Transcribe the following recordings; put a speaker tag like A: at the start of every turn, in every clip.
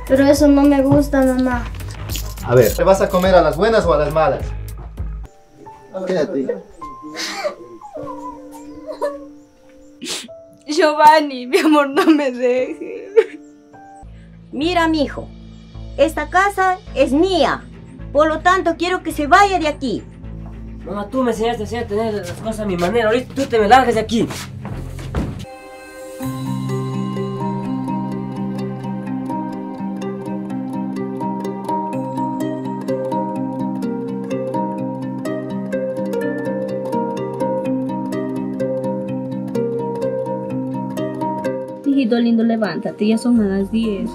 A: Pero eso no me gusta, mamá.
B: A ver, ¿te vas a comer a las buenas o a las malas? Quédate.
C: Giovanni, mi amor, no me dejes.
D: Mira, mijo, esta casa es mía. Por lo tanto, quiero que se vaya de aquí.
E: Mamá, tú me enseñaste a tener las cosas a mi manera. Ahorita tú te me largas de aquí.
C: Hijito lindo, levántate, ya son las 10.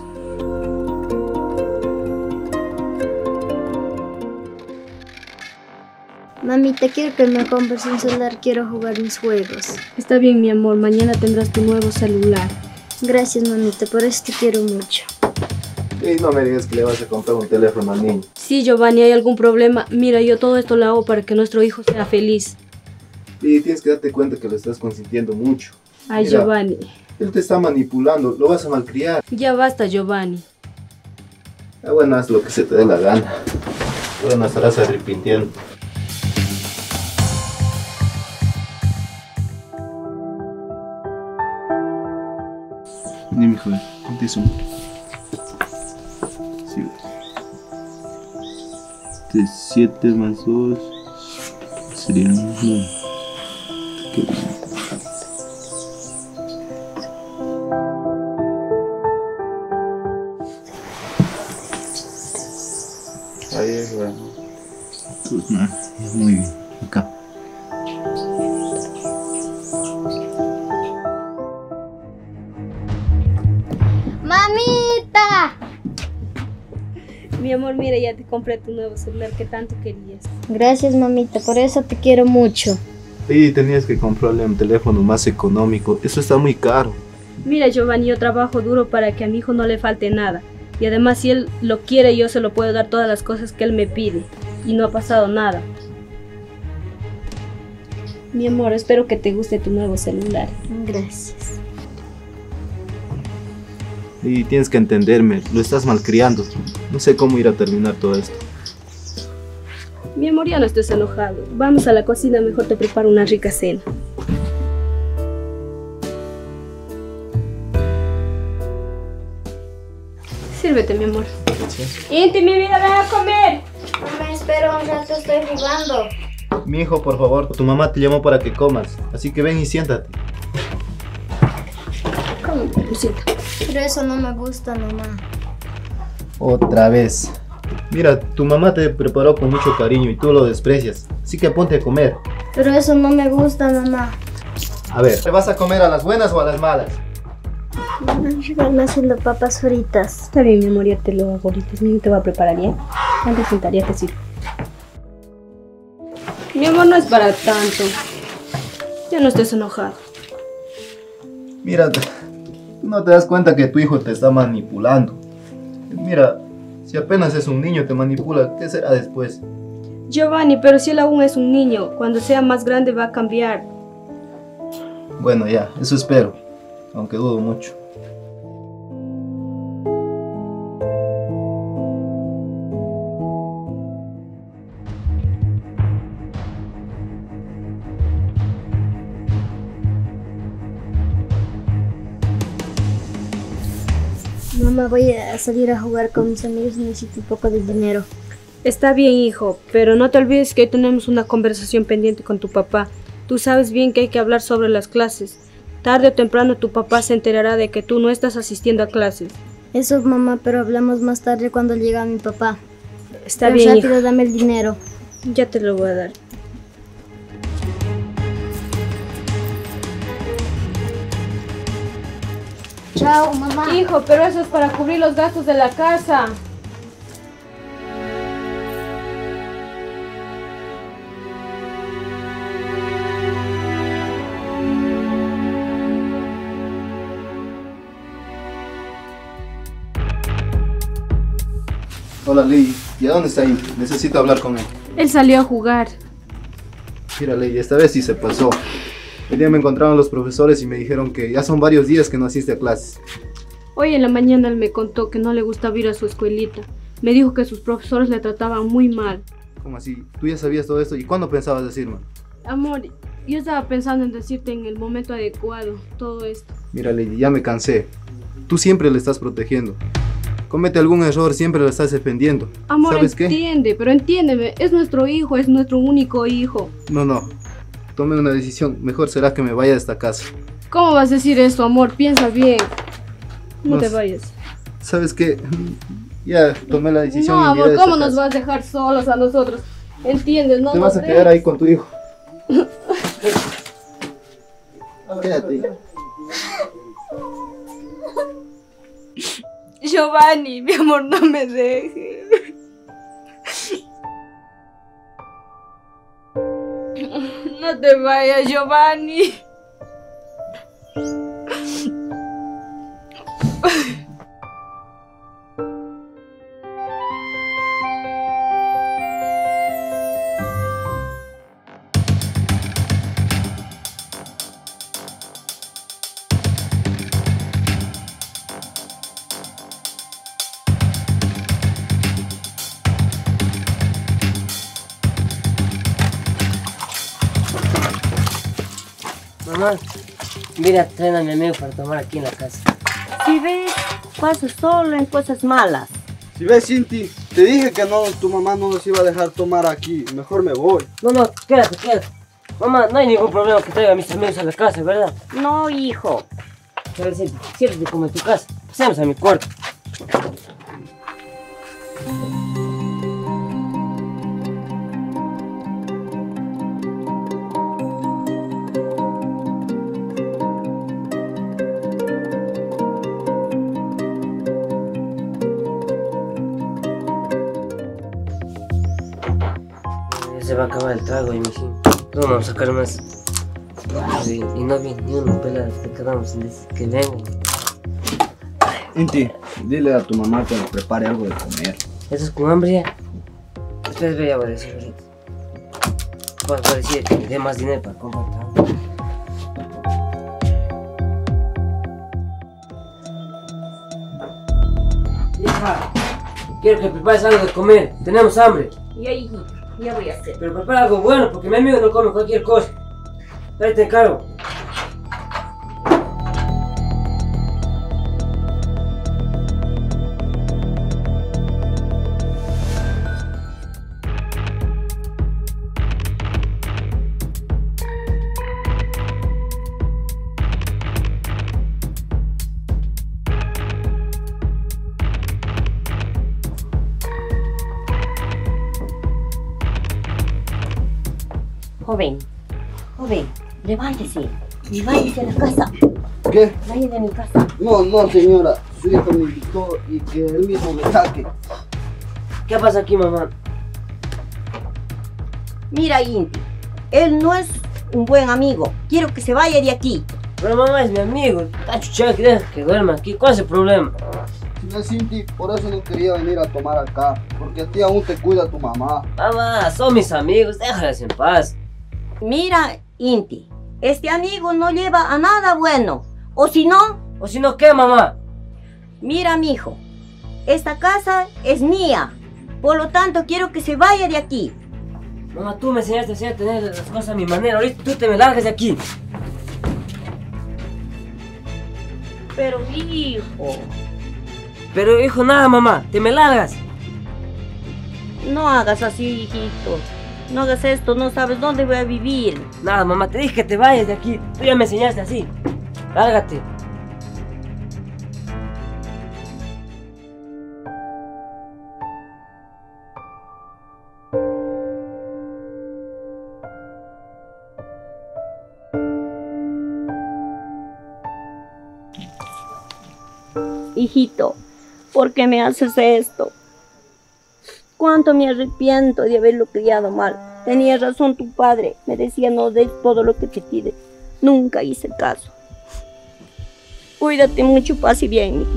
A: Mamita, quiero que me compres un celular, quiero jugar mis juegos.
C: Está bien, mi amor, mañana tendrás tu nuevo celular.
A: Gracias, mamita, por eso te quiero mucho.
B: Y no me digas que le vas a comprar un teléfono al niño.
C: Sí, Giovanni, ¿hay algún problema? Mira, yo todo esto lo hago para que nuestro hijo sea feliz.
B: Y tienes que darte cuenta que lo estás consintiendo mucho.
C: Ay,
B: Mira,
C: Giovanni.
B: Él te está manipulando, lo vas a malcriar.
C: Ya basta, Giovanni.
B: Bueno, haz lo que se te dé la gana. Pero no estarás arrepintiendo. Dime, joven, ¿cuánto es un? Sí. 7 más 2 serían 9. Qué bien. Ahí es bueno. Pues nada, muy bien. Acá.
A: ¡Mamita!
C: Mi amor, mira, ya te compré tu nuevo celular que tanto querías.
A: Gracias, mamita, por eso te quiero mucho.
B: Y tenías que comprarle un teléfono más económico. Eso está muy caro.
C: Mira, Giovanni, yo trabajo duro para que a mi hijo no le falte nada. Y además, si él lo quiere, yo se lo puedo dar todas las cosas que él me pide. Y no ha pasado nada. Mi amor, espero que te guste tu nuevo celular.
A: Gracias.
B: Y tienes que entenderme, lo estás malcriando. No sé cómo ir a terminar todo esto.
C: Mi amor, ya no estés enojado. Vamos a la cocina, mejor te preparo una rica cena. Sírvete, mi amor. Inti, mi vida, ven a comer.
A: Mamá, espera un rato, estoy jugando.
B: Mi hijo, por favor, tu mamá te llamó para que comas. Así que ven y siéntate.
C: Cómete, Lucita.
A: Pero eso no me gusta, mamá.
B: Otra vez. Mira, tu mamá te preparó con mucho cariño y tú lo desprecias. Así que ponte a comer.
A: Pero eso no me gusta, mamá.
B: A ver, ¿te vas a comer a las buenas o a las malas?
A: Van haciendo papas fritas.
C: Está bien, mi amor, ya te lo hago ahorita. Yo te voy a preparar, ¿ya? Antes sentaría te sirvo. Mi amor, no es para tanto. Ya no estés enojado.
B: Mira, no te das cuenta que tu hijo te está manipulando. Mira, si apenas es un niño te manipula, ¿qué será después?
C: Giovanni, pero si él aún es un niño, cuando sea más grande va a cambiar.
B: Bueno, ya, eso espero, aunque dudo mucho.
A: Mamá, voy a salir a jugar con mis amigos y necesito un poco de dinero.
C: Está bien, hijo, pero no te olvides que hoy tenemos una conversación pendiente con tu papá. Tú sabes bien que hay que hablar sobre las clases. Tarde o temprano tu papá se enterará de que tú no estás asistiendo a clases.
A: Eso, mamá, pero hablamos más tarde cuando llega mi papá.
C: Está
A: Pero
C: bien,
A: rápido,
C: hijo.
A: dame el dinero.
C: Ya te lo voy a dar.
A: Chao, mamá.
C: Hijo, pero eso es para cubrir los gastos de la casa.
B: Hola, Ley. ¿Y a dónde está ahí? Necesito hablar con él.
C: Él salió a jugar.
B: Mira, Ley, esta vez sí se pasó. El día me encontraron los profesores y me dijeron que ya son varios días que no asiste a clases.
C: Hoy en la mañana él me contó que no le gustaba ir a su escuelita. Me dijo que sus profesores le trataban muy mal.
B: ¿Cómo así? ¿Tú ya sabías todo esto? ¿Y cuándo pensabas decirme?
C: Amor, yo estaba pensando en decirte en el momento adecuado todo esto.
B: Mira, Lady, ya me cansé. Tú siempre le estás protegiendo. Comete algún error, siempre lo estás defendiendo.
C: Amor,
B: ¿Sabes qué?
C: entiende, pero entiéndeme. Es nuestro hijo, es nuestro único hijo.
B: No. Tome una decisión. Mejor será que me vaya de esta casa.
C: ¿Cómo vas a decir eso, amor? Piensa bien. No te vayas.
B: ¿Sabes qué? Ya tomé la decisión.
C: No,
B: y me iré
C: amor,
B: de esta
C: ¿cómo nos
B: casa.
C: vas a dejar solos a nosotros? ¿Entiendes? No
B: Te
C: nos
B: vas a
C: dejes.
B: quedar ahí con tu hijo. Quédate.
C: Giovanni, mi amor, no me dejes. No te vayas, Giovanni.
E: Mamá, mira, traen a mi amigo para tomar aquí en la casa.
D: Si ves, pasas solo en cosas malas.
F: Si ves, Cinti, te dije que no, tu mamá no nos iba a dejar tomar aquí. Mejor me voy.
E: No, quédate. Mamá, no hay ningún problema que traiga a mis amigos a la casa, ¿verdad?
D: No, hijo.
E: A ver, siéntate como en tu casa. Pasemos a mi cuarto. Ya se va a acabar el trago y mi fin. No vamos a sacar más. Sí, y no vi ni una pelada, te quedamos sin decir que vengo.
F: Cinti, dile a tu mamá que nos prepare algo de comer.
E: ¿Eso es con hambre ya? Ustedes vean, voy a decir ahorita. Voy a decir que me dé más dinero para comprar trago. Hija, quiero que prepares algo de comer. Tenemos hambre.
D: Ya, hijito, ya voy a hacer.
E: Pero prepara algo bueno porque mi amigo no come cualquier cosa. Ahí te encargo.
D: Joven, levántese y váyase a la casa.
F: ¿Qué?
D: Vaya de mi casa.
F: No, señora. Su hijo me invitó y que él mismo me saque.
E: ¿Qué pasa aquí, mamá?
D: Mira, Inti, él no es un buen amigo. Quiero que se vaya de aquí.
E: Pero mamá es mi amigo. Está chuchado que deja que duerma aquí. ¿Cuál es el problema?
F: Si ves, Cinti, por eso no quería venir a tomar acá. Porque a ti aún te cuida tu mamá.
E: Mamá, son mis amigos. Déjalas en paz.
D: Mira, Inti, este amigo no lleva a nada bueno. O si no,
E: ¿O si no qué, mamá?
D: mira, mijo, esta casa es mía. Por lo tanto, quiero que se vaya de aquí.
E: Mamá, tú me enseñaste así a tener las cosas a mi manera. Ahorita tú te me largas de aquí.
D: Pero, hijo,
E: Pero hijo, nada, mamá. Te me largas.
D: no hagas así, hijito. No hagas esto, no sabes dónde voy a vivir.
E: Nada, mamá. Te dije que te vayas de aquí. Tú ya me enseñaste así. Lárgate.
D: Hijito, ¿por qué me haces esto? Cuánto me arrepiento de haberlo criado mal. Tenía razón tu padre. Me decía no des todo lo que te pide. Nunca hice caso. Cuídate mucho, pase bien, hijito.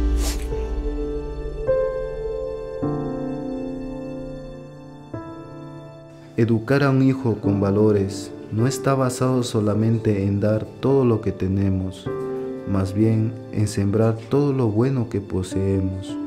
B: Educar a un hijo con valores no está basado solamente en dar todo lo que tenemos,
G: más bien en sembrar todo lo bueno que poseemos.